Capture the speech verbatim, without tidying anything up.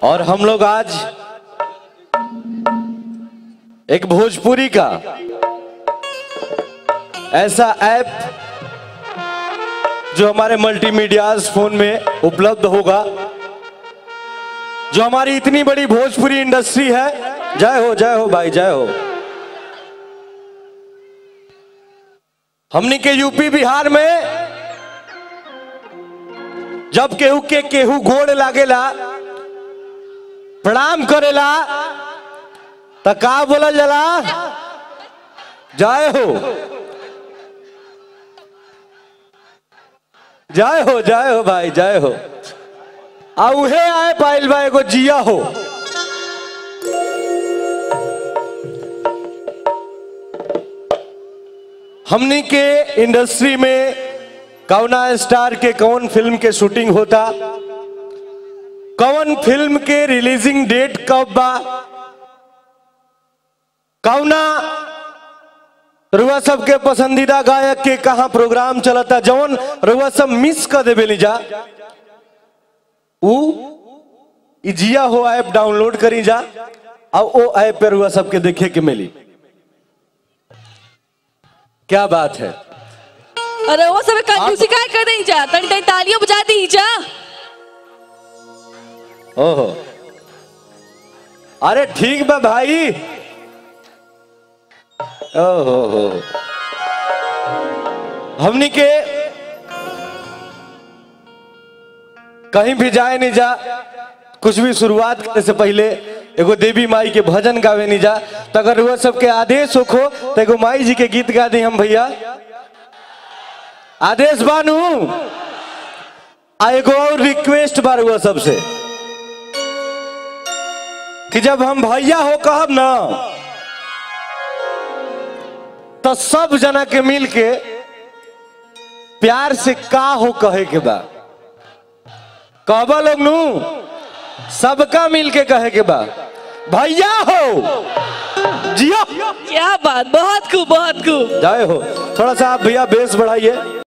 और हम लोग आज एक भोजपुरी का ऐसा ऐप जो हमारे मल्टीमीडियाज फोन में उपलब्ध होगा, जो हमारी इतनी बड़ी भोजपुरी इंडस्ट्री है। जय हो जय हो भाई जय हो। हमनी के यूपी बिहार में जब केहू के केहू गोड़ लागेला, प्रणाम करेला, तो का बोलल जाला? जय हो जय हो जय हो भाई जय हो। आ उहे आए पाइल बा एगो जिया हो। हमनी के इंडस्ट्री में कौना स्टार के कौन फिल्म के शूटिंग होता, कौन फिल्म के रिलीजिंग डेट कब बा, कौना रुआ सब के पसंदीदा गायक के कहां प्रोग्राम चलता, जवन रुआ सब मिस कर देवे लीजा, उ जिया हो ऐप डाउनलोड करी जा और वो ऐप पे रुआ सबके देखे के मिली। क्या बात है। अरे वो सब कंजूसी काय कर देई जा, तनी तनी तालियां बजा दी जा। ओहो अरे ठीक बा भाई। ओहो हो हमनी के कहीं भी जाए नहीं जा, कुछ भी शुरुआत करने से पहले एगो देवी माई के भजन गावे नहीं जा, तो अगर वो सबके आदेश हो तो एगो माई जी के गीत गा दी हम भैया। आदेश बानू आ एगो और रिक्वेस्ट बार हुआ सबसे कि जब हम भैया हो कहब ना तो सब जना के मिल के प्यार से का हो कहे के बा। कहबा लोग नू सबका मिल के कहे के बा भैया हो जियो। क्या बात, बहुत खूब बहुत खूब। जय हो। थोड़ा सा आप भैया बेस बढ़ाइए।